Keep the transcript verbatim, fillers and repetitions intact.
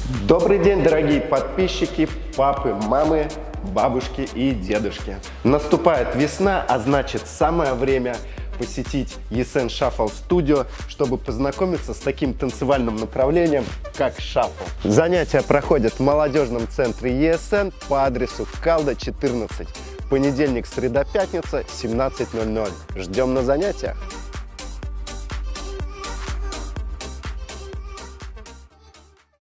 Добрый день, дорогие подписчики, папы, мамы, бабушки и дедушки. Наступает весна, а значит самое время посетить и эс эн Shuffle Studio, чтобы познакомиться с таким танцевальным направлением, как шаффл. Занятия проходят в молодежном центре и эс эн по адресу Калда, четырнадцать. Понедельник, среда, пятница, семнадцать ноль ноль. Ждем на занятиях.